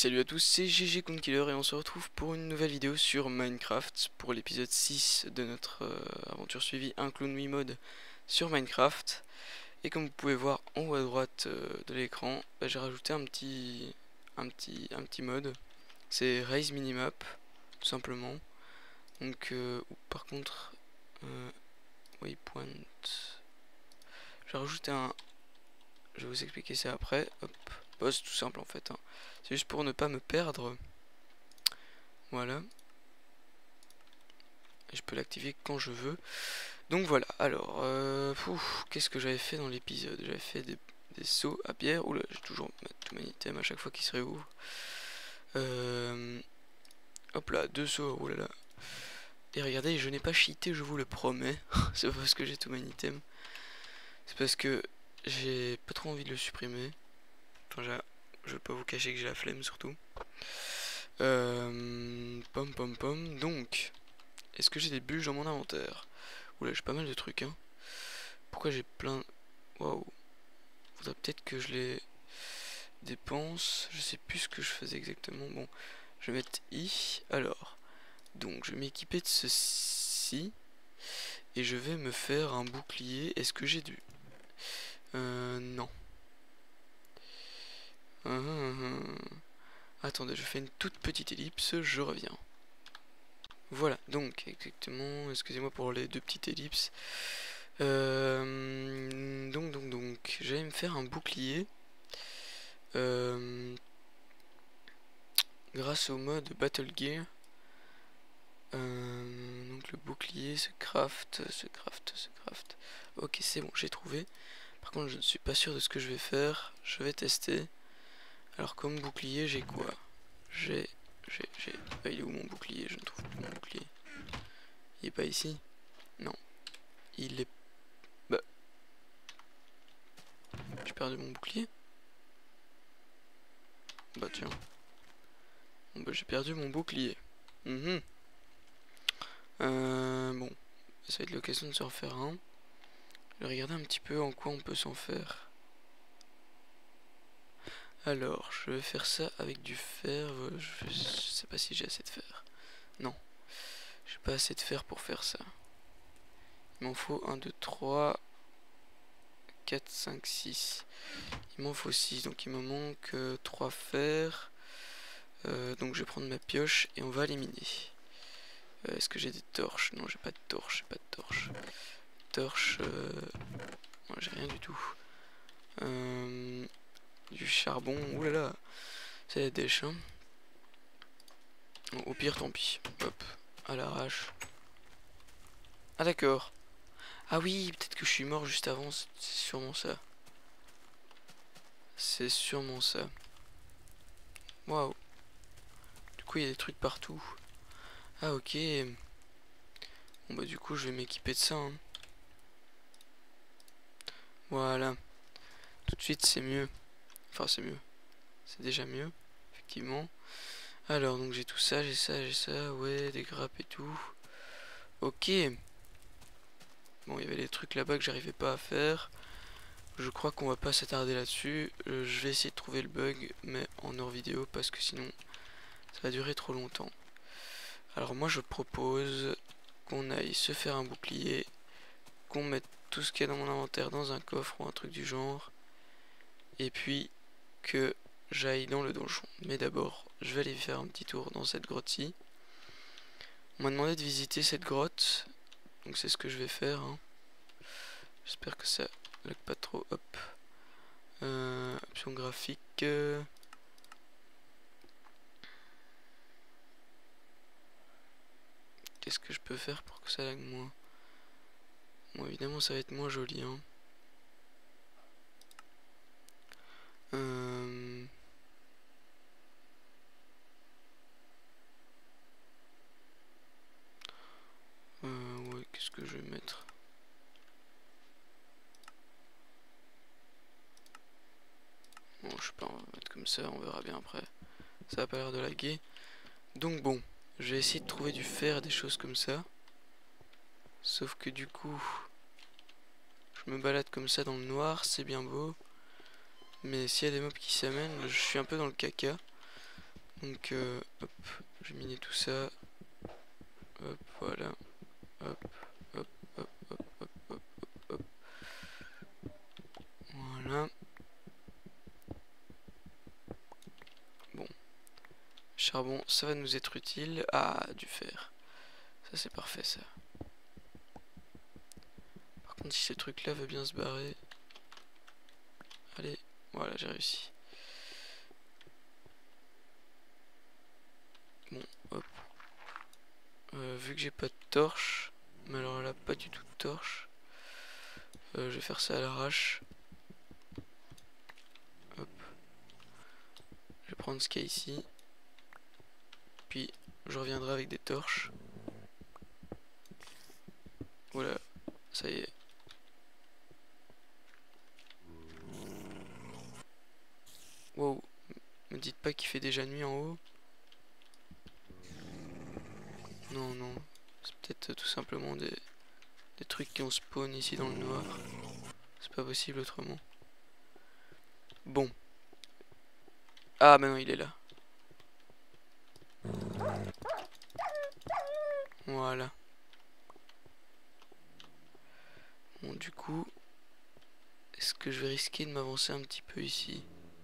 Salut à tous, c'est GG Killer et on se retrouve pour une nouvelle vidéo sur Minecraft pour l'épisode 6 de notre aventure suivie un clone Wii mode sur Minecraft. Et comme vous pouvez voir en haut à droite de l'écran, j'ai rajouté un petit mode, c'est Raise Minimap tout simplement. Donc par contre Waypoint, j'ai rajouté je vais vous expliquer ça après. Hop, c'est tout simple en fait, hein. C'est juste pour ne pas me perdre. Voilà. Et je peux l'activer quand je veux. Donc voilà, alors, qu'est-ce que j'avais fait dans l'épisode? J'avais fait des seaux à bière. Oula, j'ai toujours tout mon item à chaque fois qu'il se réouvre. Hop là, 2 seaux, oulala. Et regardez, je n'ai pas cheaté, je vous le promets. C'est pas parce que j'ai tout mon item. C'est parce que j'ai pas trop envie de le supprimer. Enfin, je vais pas vous cacher que j'ai la flemme surtout. Donc, est-ce que j'ai des bûches dans mon inventaire? Oula, j'ai pas mal de trucs, hein. Pourquoi j'ai plein... Waouh. Faudrait peut-être que je les dépense. Je sais plus ce que je faisais exactement. Bon, je vais mettre I. Alors, donc je vais m'équiper de ceci. Et je vais me faire un bouclier. Est-ce que j'ai du... non. Attendez, je fais une toute petite ellipse, je reviens. Voilà, donc exactement, excusez-moi pour les deux petites ellipses. Donc, j'allais me faire un bouclier. Grâce au mode Battle Gear. Donc le bouclier se craft. Ok, c'est bon, j'ai trouvé. Par contre, je ne suis pas sûr de ce que je vais faire. Je vais tester. Alors comme bouclier, j'ai quoi? Ah, il est où mon bouclier? Je ne trouve plus mon bouclier. Il est pas ici? Non. Il est... Bah... J'ai perdu mon bouclier? Bah tiens. Bon bah j'ai perdu mon bouclier. Bon. Ça va être l'occasion de s'en faire un. Je vais regarder un petit peu en quoi on peut s'en faire. Alors, je vais faire ça avec du fer. Je sais pas si j'ai assez de fer. Non. J'ai pas assez de fer pour faire ça. Il m'en faut 1, 2, 3, 4, 5, 6. Il m'en faut 6. Donc il me manque 3 fers. Donc je vais prendre ma pioche et on va éliminer. Est-ce que j'ai des torches? Non, j'ai pas de torches. Torche. Non, j'ai rien du tout. Du charbon. Oulala. C'est la dèche, hein. Au pire, tant pis. Hop. À l'arrache. Ah, d'accord. Ah oui, peut-être que je suis mort juste avant. C'est sûrement ça. C'est sûrement ça. Waouh. Du coup, il y a des trucs partout. Ah, ok. Bon, bah, du coup, je vais m'équiper de ça, hein. Voilà. Tout de suite, c'est mieux. Enfin, c'est mieux. C'est déjà mieux, effectivement. Alors, donc j'ai tout ça, j'ai ça. Ouais, des grappes et tout. Ok. Bon, il y avait des trucs là-bas que j'arrivais pas à faire. Je crois qu'on va pas s'attarder là-dessus. Je vais essayer de trouver le bug, mais en hors vidéo, parce que sinon, ça va durer trop longtemps. Alors moi, je propose qu'on aille se faire un bouclier, qu'on mette tout ce qu'il y a dans mon inventaire dans un coffre ou un truc du genre, et puis que j'aille dans le donjon. Mais d'abord, je vais aller faire un petit tour dans cette grotte-ci. On m'a demandé de visiter cette grotte, donc c'est ce que je vais faire, hein. J'espère que ça lag pas trop. Hop. Option graphique. Qu'est-ce que je peux faire pour que ça lag moins? Bon, évidemment, ça va être moins joli, hein. Ouais, qu'est-ce que je vais mettre? Bon, je sais pas, on va mettre comme ça, on verra bien après. Ça a pas l'air de laguer. Donc bon, je vais essayer de trouver du fer et des choses comme ça. Sauf que du coup, je me balade comme ça dans le noir, c'est bien beau. Mais s'il y a des mobs qui s'amènent, je suis un peu dans le caca. Donc hop, je vais miner tout ça. Hop, voilà. Hop, hop, hop, hop, hop, hop, hop, hop. Voilà. Bon. Charbon, ça va nous être utile. Ah, du fer. Ça c'est parfait ça. Par contre, si ce truc là veut bien se barrer. Allez, voilà, j'ai réussi. Bon, hop. Vu que j'ai pas de torche, mais alors là, pas du tout de torche, je vais faire ça à l'arrache. Hop. Je vais prendre ce qu'il y a ici. Puis, je reviendrai avec des torches. Voilà, ça y est. Wow, me dites pas qu'il fait déjà nuit en haut. Non, non, c'est peut-être tout simplement des trucs qui ont spawn ici dans le noir. C'est pas possible autrement. Bon. Ah, maintenant il est là. Voilà. Bon, du coup, est-ce que je vais risquer de m'avancer un petit peu ici?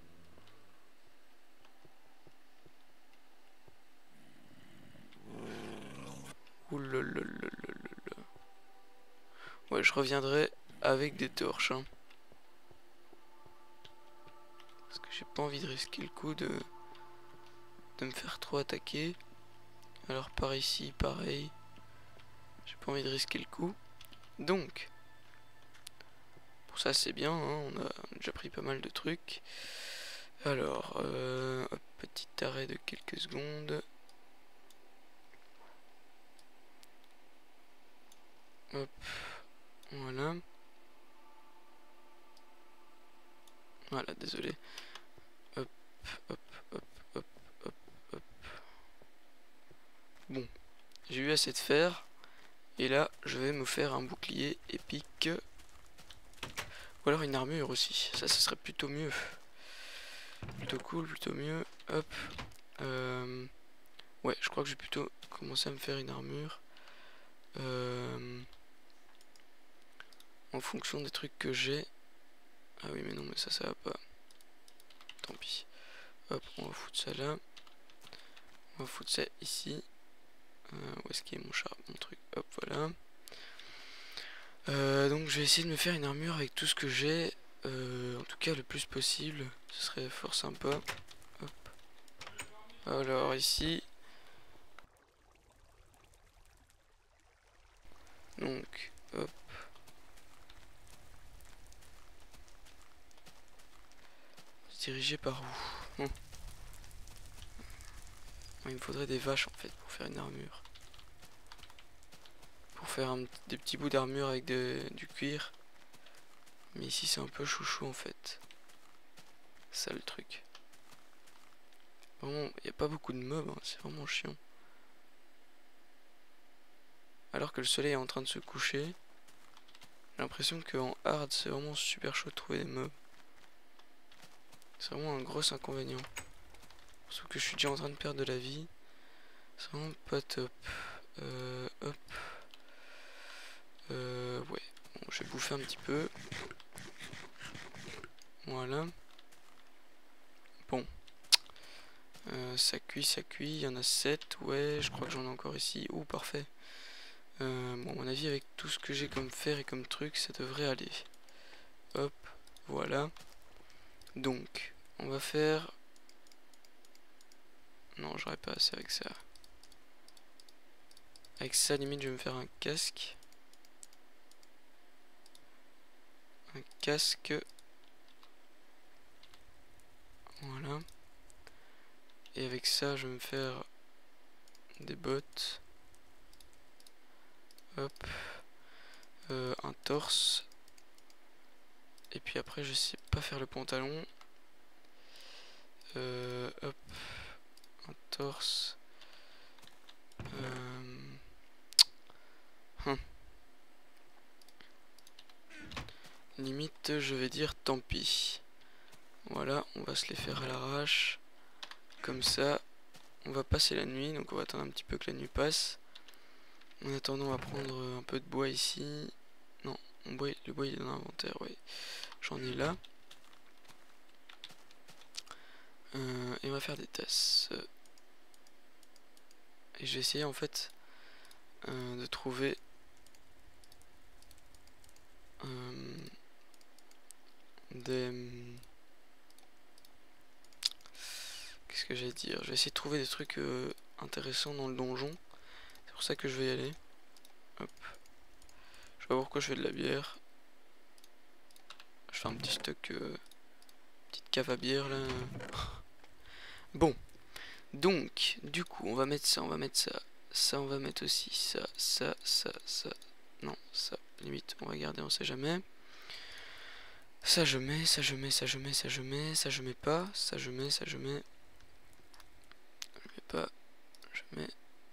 Oulololololol. Ouais, je reviendrai avec des torches. Hein. Parce que j'ai pas envie de risquer le coup de me faire trop attaquer. Alors par ici, pareil. J'ai pas envie de risquer le coup. Donc, pour ça c'est bien, hein, on a déjà pris pas mal de trucs. Alors, hop, petit arrêt de quelques secondes. Hop, voilà. Voilà, désolé. Hop, hop, hop, hop, hop, hop. Bon, j'ai eu assez de fer. Et là, je vais me faire un bouclier épique. Ou alors une armure aussi. Ça, ce serait plutôt mieux. Plutôt cool, plutôt mieux. Hop. Ouais, je crois que je vais plutôt commencer à me faire une armure. En fonction des trucs que j'ai. Ah oui, mais non, mais ça va pas. Tant pis. Hop, on va foutre ça là. On va foutre ça ici. Où est-ce qu'il est mon char, mon truc? Hop, voilà. Donc je vais essayer de me faire une armure avec tout ce que j'ai. En tout cas le plus possible. Ce serait fort sympa. Hop. Alors ici. Donc, hop. Se diriger par où? Il me faudrait des vaches en fait pour faire une armure. Pour faire des petits bouts d'armure avec du cuir. Mais ici c'est un peu chouchou en fait. C'est ça le truc. Vraiment, il n'y a pas beaucoup de mobs, hein, c'est vraiment chiant. Alors que le soleil est en train de se coucher. J'ai l'impression qu'en hard c'est vraiment super chaud de trouver des mobs. C'est vraiment un gros inconvénient. Sauf que je suis déjà en train de perdre de la vie. C'est vraiment pas top. Hop. Ouais. Bon, je vais bouffer un petit peu. Voilà. Bon. Ça cuit, ça cuit. Il y en a 7. Ouais, je crois que j'en ai encore ici. Ouh, parfait. Bon, à mon avis, avec tout ce que j'ai comme fer et comme truc, ça devrait aller. Hop. Voilà. Donc, on va faire... Non, j'aurais pas assez avec ça. Avec ça, limite, je vais me faire un casque. Un casque. Voilà. Et avec ça, je vais me faire des bottes. Hop. Un torse. Et puis après, je sais pas faire le pantalon. Hop. Un torse. Limite, je vais dire tant pis. Voilà, on va se les faire à l'arrache. Comme ça. on va passer la nuit, donc on va attendre un petit peu que la nuit passe. En attendant, on va prendre un peu de bois ici. Non, le bois il est dans l'inventaire, oui. J'en ai là. Et on va faire des tasses. Et je vais essayer en fait de trouver des... Qu'est-ce que j'allais dire? Je vais essayer de trouver des trucs intéressants dans le donjon. C'est pour ça que je vais y aller. Hop. Je sais pas pourquoi je fais de la bière. Je fais un petit stock, petite cave à bière là. Bon. Donc, du coup, on va mettre ça, on va mettre ça. Ça, on va mettre aussi ça, ça, ça, ça. Non, ça, limite, on va garder, on sait jamais. Ça, je mets, ça, je mets, ça, je mets, ça, je mets, ça, je mets pas. Ça, je mets, ça, je mets. Je mets pas, je mets.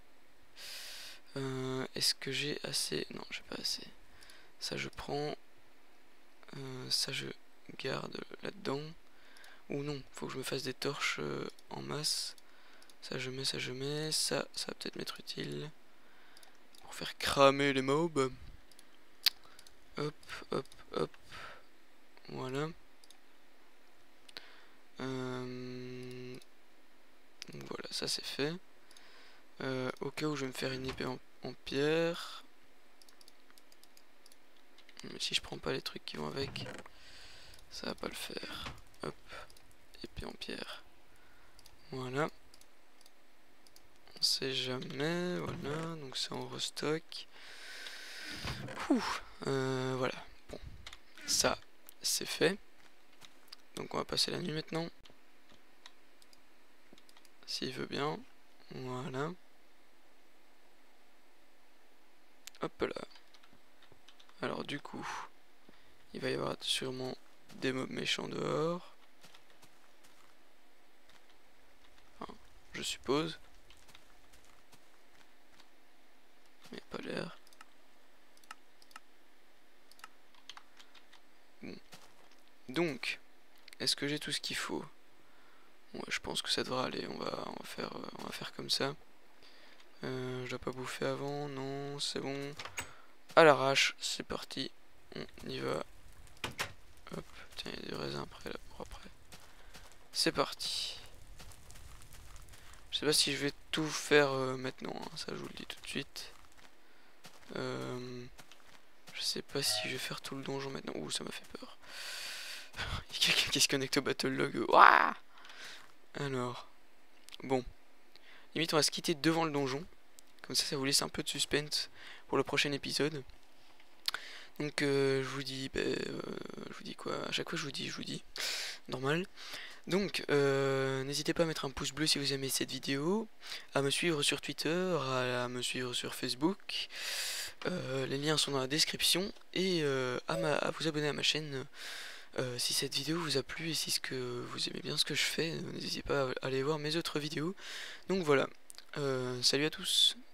Est-ce que j'ai assez? Non, j'ai pas assez. Ça, je prends. Ça, je garde là-dedans. Ou non, faut que je me fasse des torches en masse. Ça, je mets, ça, je mets. Ça va peut-être m'être utile. Pour faire cramer les mobs. Hop, hop, hop. Voilà. Donc voilà, ça c'est fait. Au cas où je vais me faire une épée en pierre. Mais si je prends pas les trucs qui vont avec, ça va pas le faire. Hop, épée en pierre. Voilà. On sait jamais, voilà, donc c'est en restock. Voilà, bon, ça c'est fait. Donc on va passer la nuit maintenant. S'il veut bien, voilà. Hop là. Alors du coup, il va y avoir sûrement des mobs méchants dehors. Enfin, je suppose. Mais pas l'air. Bon. Donc, est-ce que j'ai tout ce qu'il faut? Ouais, je pense que ça devra aller. On va faire comme ça. Je dois pas bouffer avant. Non, c'est bon. À l'arrache, c'est parti. On y va. Hop, tiens, il y a du raisin après là pour après. C'est parti. Je sais pas si je vais tout faire maintenant, hein, ça je vous le dis tout de suite. Je sais pas si je vais faire tout le donjon maintenant. Ouh, ça m'a fait peur. Il y a quelqu'un qui se connecte au battle log. Ouah. Alors, bon. Limite, on va se quitter devant le donjon. Comme ça vous laisse un peu de suspense pour le prochain épisode. Donc, je vous dis quoi? À chaque fois, je vous dis. Normal. Donc, n'hésitez pas à mettre un pouce bleu si vous aimez cette vidéo, à me suivre sur Twitter, à me suivre sur Facebook, les liens sont dans la description, et à vous abonner à ma chaîne si cette vidéo vous a plu et si vous aimez bien ce que je fais, n'hésitez pas à aller voir mes autres vidéos. Donc voilà, salut à tous.